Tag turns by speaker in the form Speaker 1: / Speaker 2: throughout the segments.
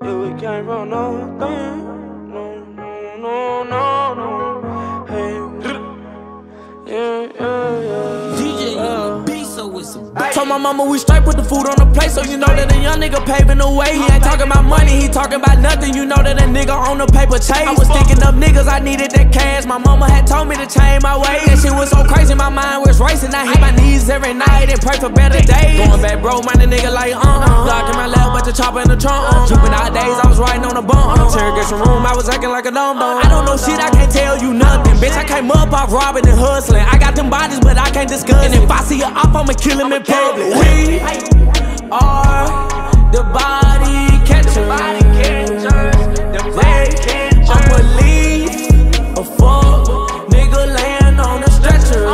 Speaker 1: Yeah, we came from nothing. No. Hey, yeah.
Speaker 2: DJ B, so it's a
Speaker 3: Told my mama we straight, put the food on the plate, so you know that a young nigga paving the way. He ain't talking about money, he talking about nothing. You know that a nigga on the paper chase. I was thinking of niggas, I needed that cash. My mama had told me to change my ways. That shit was so crazy, my mind was racing. I hit my knees every night and pray for better days. Going back broke, man, the nigga like Glock in my lap, but the chopper in the trunk. Jumping nowadays, I was riding on the bump. Interrogation room, I was acting like a dum-dum. I don't know shit, I can't tell you nothing. Bitch, I came up off robbing and hustling. I got them bodies, but I can't discuss. And if I see a op, I'ma kill him in public. We are the body catchers. A police, a fuck nigga laying on the stretcher.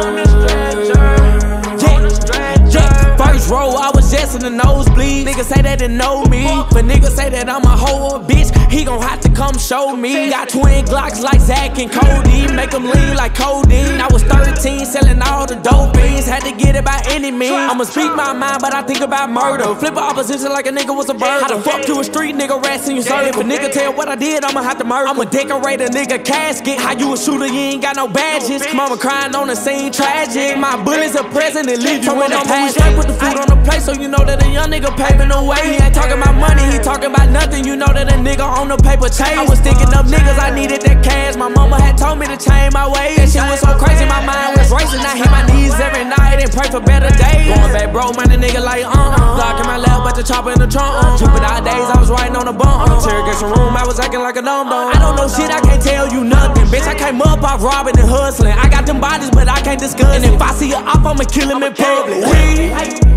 Speaker 3: Yeah. First row, I was just in the nosebleed. Niggas say they didn't know me, but niggas say that I'm a hoe or bitch. He gon' have to come show me. Got twin Glocks like Zach and Cody, make them lean like codeine. I was 13, selling all the dope fiends. Had to get it by any means. I'ma speak my mind, but I think about murder. Flip opposition like a nigga was a bird. How the fuck you a street nigga racin' you serve? If a nigga tell what I did, I'ma have to murder. I'ma decorate a nigga casket. How you a shooter, you ain't got no badges. Mama crying on the scene, tragic. My bullets are present and leave you in the past. Put the food on the plate, so you know that a young nigga paving the way. He ain't talking about money, he talking about nothing. You know that a nigga on the paper chase. I was thinking of niggas, I needed that cash. My mama had told me to change my ways. That shit was so crazy, my mind was racing. I hit my knees every night and pray for better days. Going back broke, man, the nigga like Glock in my lap, but the chopper in the trunk. Jumping nowadays, I was riding on the bump. Interrogation room, I was acting like a dum-dum. I don't know shit, I can't tell you nothing. Bitch, I came up off robbing and hustling. I got them bodies, but I can't discuss. And if I see a op, I'ma kill him in public. We